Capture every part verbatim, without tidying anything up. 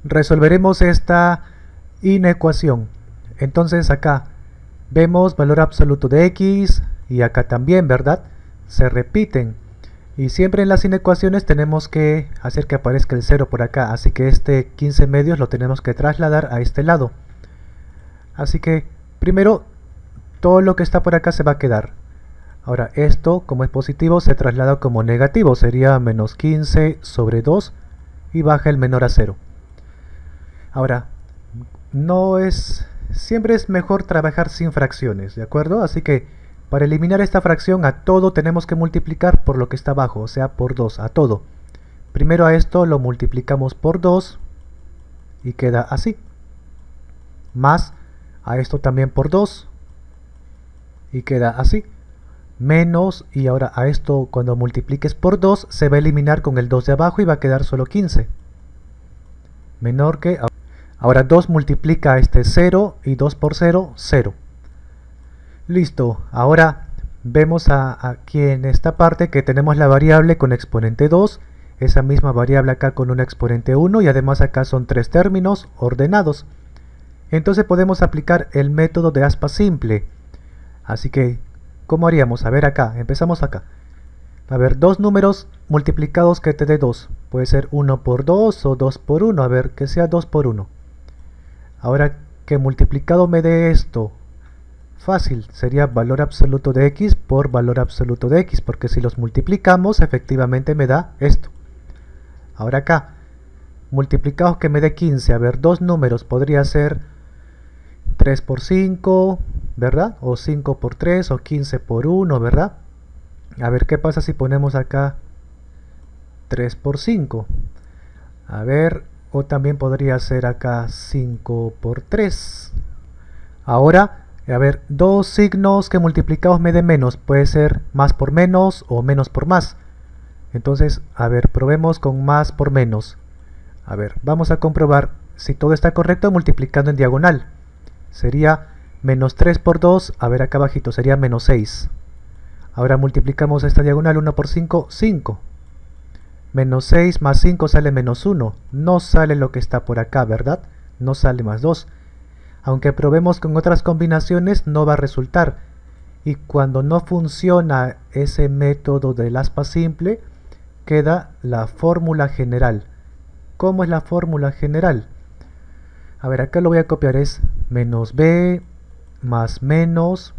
resolveremos esta inecuación. Entonces acá vemos valor absoluto de x y acá también, ¿verdad? Se repiten. Y siempre en las inecuaciones tenemos que hacer que aparezca el cero por acá, así que este quince medios lo tenemos que trasladar a este lado. Así que primero todo lo que está por acá se va a quedar. Ahora esto, como es positivo, se traslada como negativo, sería menos quince sobre dos y baja el menor a cero. Ahora, no es... siempre es mejor trabajar sin fracciones, ¿de acuerdo? Así que para eliminar esta fracción a todo tenemos que multiplicar por lo que está abajo, o sea por dos, a todo. Primero a esto lo multiplicamos por dos y queda así. Más a esto también por dos y queda así. Menos, y ahora a esto cuando multipliques por dos se va a eliminar con el dos de abajo y va a quedar solo quince. Menor que... ahora dos multiplica a este cero y dos por cero, cero. Listo, ahora vemos a, aquí en esta parte que tenemos la variable con exponente dos, esa misma variable acá con un exponente uno y además acá son tres términos ordenados. Entonces podemos aplicar el método de aspa simple. Así que, ¿cómo haríamos? A ver acá, empezamos acá. A ver, dos números multiplicados que te dé dos. Puede ser uno por dos o dos por uno, a ver, que sea dos por uno. Ahora que multiplicado me dé esto. Fácil, sería valor absoluto de x por valor absoluto de x, porque si los multiplicamos efectivamente me da esto. Ahora acá, multiplicados que me dé quince, a ver, dos números podría ser tres por cinco, ¿verdad? O cinco por tres o quince por uno, ¿verdad? A ver qué pasa si ponemos acá tres por cinco. A ver, o también podría ser acá cinco por tres. Ahora... a ver, dos signos que multiplicados me den menos, puede ser más por menos o menos por más. Entonces, a ver, probemos con más por menos. A ver, vamos a comprobar si todo está correcto multiplicando en diagonal. Sería menos tres por dos, a ver acá abajito, sería menos seis. Ahora multiplicamos esta diagonal, uno por cinco, cinco. Menos seis más cinco sale menos uno. No sale lo que está por acá, ¿verdad? No sale más dos. Aunque probemos con otras combinaciones no va a resultar. Y cuando no funciona ese método del aspa simple, queda la fórmula general. ¿Cómo es la fórmula general? A ver, acá lo voy a copiar, es menos b más menos,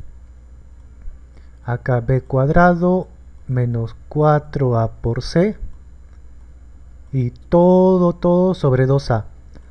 acá b cuadrado menos cuatro a por c, y todo, todo sobre dos a.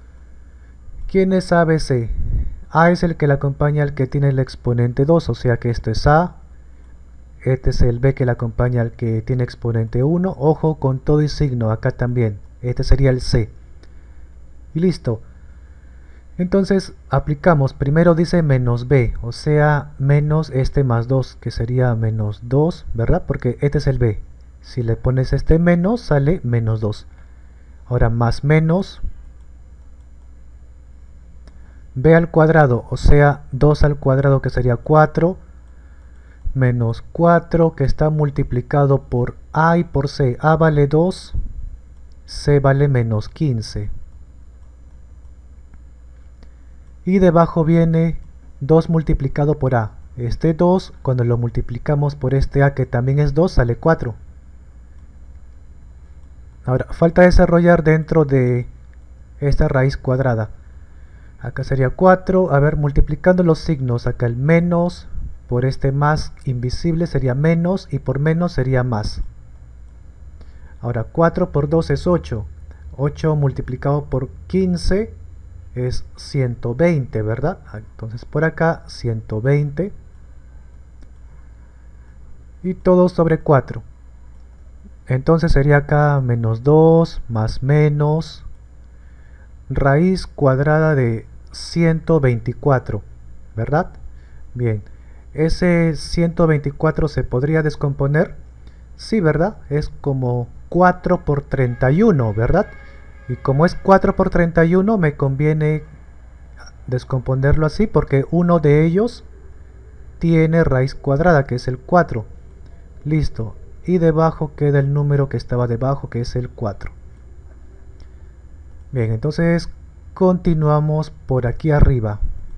¿Quién es a, b, c? A es el que le acompaña al que tiene el exponente dos, o sea que esto es A. Este es el B que le acompaña al que tiene exponente uno. Ojo con todo y signo, acá también. Este sería el C. Y listo. Entonces aplicamos, primero dice menos B, o sea menos este más dos, que sería menos dos, ¿verdad? Porque este es el B. Si le pones este menos, sale menos dos. Ahora más menos b al cuadrado, o sea dos al cuadrado, que sería cuatro, menos cuatro que está multiplicado por a y por c. A vale dos, c vale menos quince. Y debajo viene dos multiplicado por a. Este dos, cuando lo multiplicamos por este a que también es dos, sale cuatro. Ahora, falta desarrollar dentro de esta raíz cuadrada. Acá sería cuatro, a ver, multiplicando los signos, acá el menos, por este más invisible sería menos, y por menos sería más. Ahora, cuatro por dos es ocho, ocho multiplicado por quince es ciento veinte, ¿verdad? Entonces por acá, ciento veinte, y todo sobre cuatro. Entonces sería acá menos dos, más menos, raíz cuadrada de ciento veinticuatro, ¿verdad? Bien, ese ciento veinticuatro se podría descomponer, sí, ¿verdad? Es como cuatro por treinta y uno, ¿verdad? Y como es cuatro por treinta y uno, me conviene descomponerlo así porque uno de ellos tiene raíz cuadrada, que es el cuatro. Listo, y debajo queda el número que estaba debajo, que es el cuatro. Bien, entonces continuamos por aquí arriba.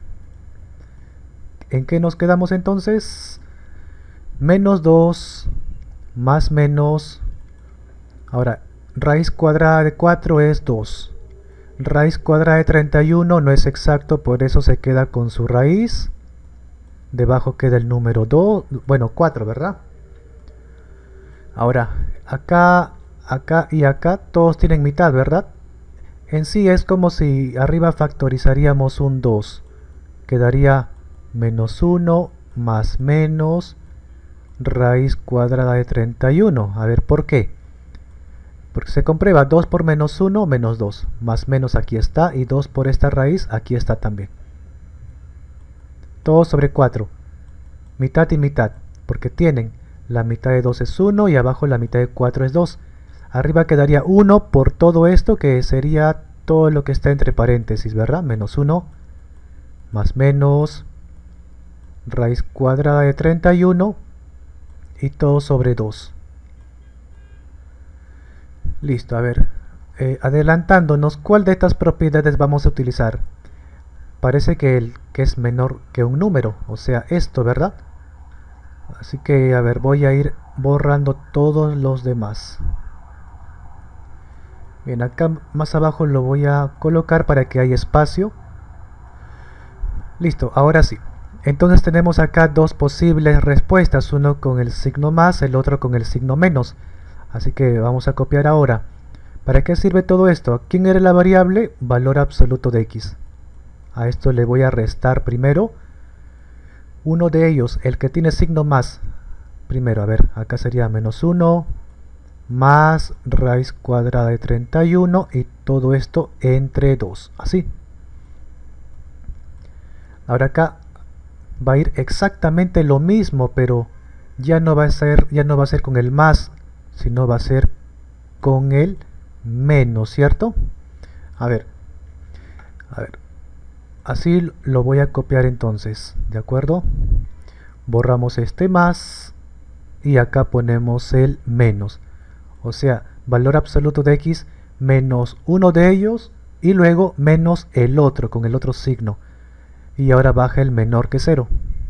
¿En qué nos quedamos entonces? Menos dos más menos. Ahora, raíz cuadrada de cuatro es dos. Raíz cuadrada de treinta y uno no es exacto, por eso se queda con su raíz. Debajo queda el número dos, bueno, cuatro, ¿verdad? Ahora, acá, acá y acá todos tienen mitad, ¿verdad? En sí es como si arriba factorizaríamos un dos. Quedaría menos uno más menos raíz cuadrada de treinta y uno. A ver, ¿por qué? Porque se comprueba dos por menos uno, menos dos. Más menos aquí está, y dos por esta raíz, aquí está también. Todo sobre cuatro. Mitad y mitad, porque tienen la mitad de dos es uno y abajo la mitad de cuatro es dos. Arriba quedaría uno por todo esto, que sería todo lo que está entre paréntesis, ¿verdad? Menos uno, más menos raíz cuadrada de treinta y uno, y todo sobre dos. Listo, a ver, eh, adelantándonos, ¿cuál de estas propiedades vamos a utilizar? Parece que el que es menor que un número, o sea, esto, ¿verdad? Así que, a ver, voy a ir borrando todos los demás. Bien, acá más abajo lo voy a colocar para que haya espacio. Listo, ahora sí. Entonces tenemos acá dos posibles respuestas, uno con el signo más, el otro con el signo menos. Así que vamos a copiar ahora. ¿Para qué sirve todo esto? ¿Quién era la variable? Valor absoluto de x. A esto le voy a restar primero. Uno de ellos, el que tiene signo más. Primero, a ver, acá sería menos uno más raíz cuadrada de treinta y uno y todo esto entre dos. Así. Ahora acá va a ir exactamente lo mismo, pero ya no va a ser, ya no va a ser con el más, sino va a ser con el menos, ¿cierto? A ver, a ver, así lo voy a copiar entonces, ¿de acuerdo? Borramos este más y acá ponemos el menos, o sea, valor absoluto de x menos uno de ellos y luego menos el otro con el otro signo, y ahora baja el menor que cero.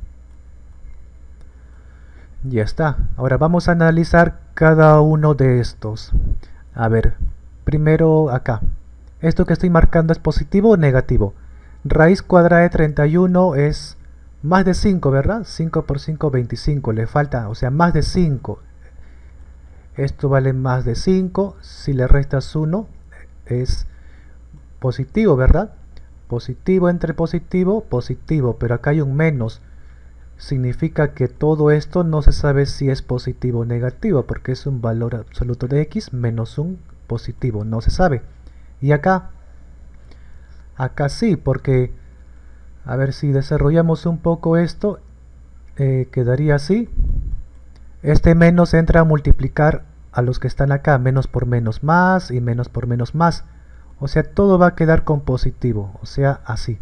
Ya está. Ahora vamos a analizar cada uno de estos. A ver, primero acá. ¿Esto que estoy marcando es positivo o negativo? Raíz cuadrada de treinta y uno es más de cinco, ¿verdad? cinco por cinco, veinticinco. Le falta, o sea, más de cinco. Esto vale más de cinco. Si le restas uno, es positivo, ¿verdad? Positivo entre positivo, positivo. Pero acá hay un menos. Significa que todo esto no se sabe si es positivo o negativo, porque es un valor absoluto de x menos un positivo, no se sabe. Y acá, acá sí, porque, a ver si desarrollamos un poco esto, eh, quedaría así. Este menos entra a multiplicar a los que están acá, menos por menos más y menos por menos más. O sea, todo va a quedar con positivo, o sea, así.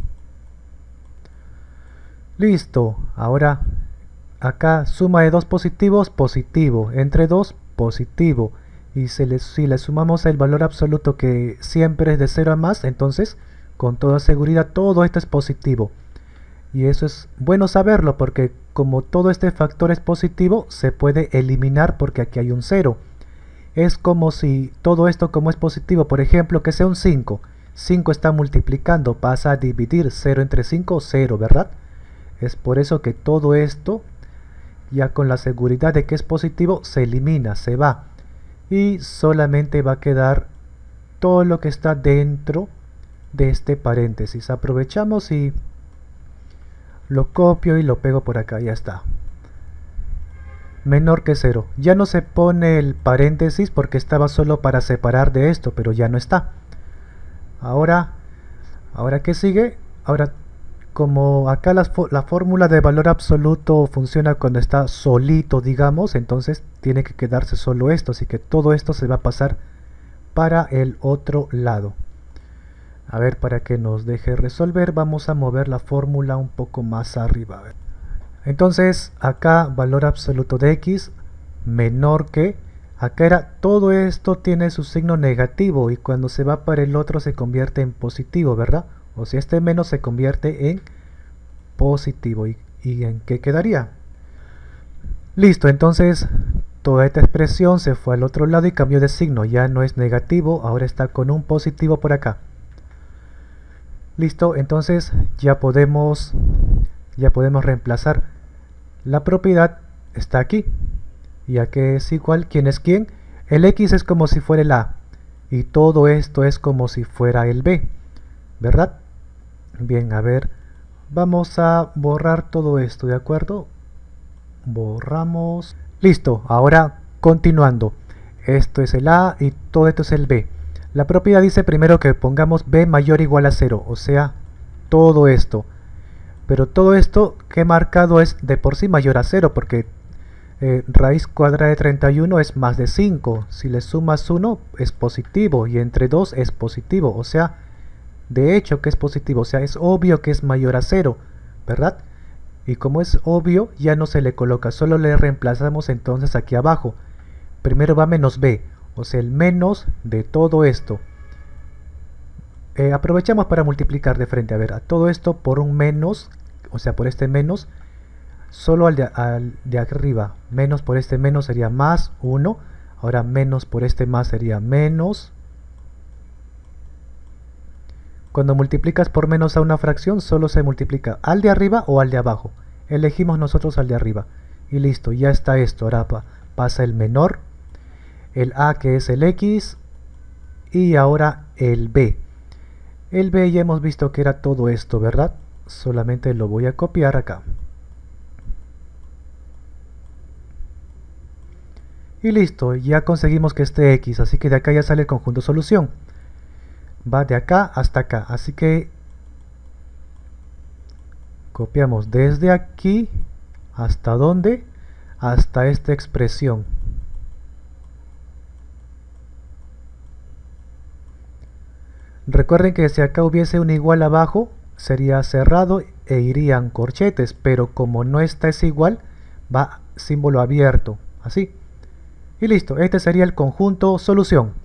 Listo, ahora acá suma de dos positivos, positivo, entre dos, positivo, y se le, si le sumamos el valor absoluto que siempre es de cero a más, entonces con toda seguridad todo esto es positivo. Y eso es bueno saberlo porque como todo este factor es positivo, se puede eliminar porque aquí hay un cero. Es como si todo esto como es positivo, por ejemplo, que sea un cinco. cinco está multiplicando, pasa a dividir cero entre cinco, cero, ¿verdad? Es por eso que todo esto, ya con la seguridad de que es positivo, se elimina, se va. Y solamente va a quedar todo lo que está dentro de este paréntesis. Aprovechamos y lo copio y lo pego por acá, ya está. Menor que cero. Ya no se pone el paréntesis porque estaba solo para separar de esto, pero ya no está. Ahora, ¿ahora qué sigue? Ahora, como acá la, la fórmula de valor absoluto funciona cuando está solito, digamos, entonces tiene que quedarse solo esto, así que todo esto se va a pasar para el otro lado. A ver, para que nos deje resolver, vamos a mover la fórmula un poco más arriba. Entonces, acá valor absoluto de x menor que Acá era todo esto tiene su signo negativo y cuando se va para el otro se convierte en positivo, ¿verdad? O sea, este menos se convierte en positivo. ¿Y, y en qué quedaría? Listo, entonces toda esta expresión se fue al otro lado y cambió de signo. Ya no es negativo, ahora está con un positivo por acá. Listo, entonces ya podemos, ya podemos reemplazar. La propiedad está aquí. Ya que es igual, ¿quién es quién? El X es como si fuera el A. Y todo esto es como si fuera el B. ¿Verdad? Bien, a ver. Vamos a borrar todo esto, ¿de acuerdo? Borramos. Listo, ahora continuando. Esto es el A y todo esto es el B. La propiedad dice primero que pongamos B mayor o igual a cero, o sea, todo esto. Pero todo esto que he marcado es de por sí mayor a cero, porque eh, raíz cuadrada de treinta y uno es más de cinco. Si le sumas uno es positivo y entre dos es positivo, o sea, de hecho que es positivo, o sea, es obvio que es mayor a cero, ¿verdad? Y como es obvio, ya no se le coloca, solo le reemplazamos entonces aquí abajo. Primero va menos B, o sea, el menos de todo esto. Eh, aprovechamos para multiplicar de frente, a ver, a todo esto por un menos, o sea, por este menos, solo al de, al de arriba, menos por este menos sería más uno, ahora menos por este más sería menos. Cuando multiplicas por menos a una fracción, solo se multiplica al de arriba o al de abajo. Elegimos nosotros al de arriba. Y listo, ya está esto. Ahora pa pasa el menor, el A que es el X, y ahora el B. El B ya hemos visto que era todo esto, ¿verdad? Solamente lo voy a copiar acá. Y listo, ya conseguimos que esté X, así que de acá ya sale el conjunto solución. Va de acá hasta acá, así que copiamos desde aquí hasta dónde, hasta esta expresión. Recuerden que si acá hubiese un igual abajo sería cerrado e irían corchetes, pero como no está ese igual va símbolo abierto, así. Y listo, este sería el conjunto solución.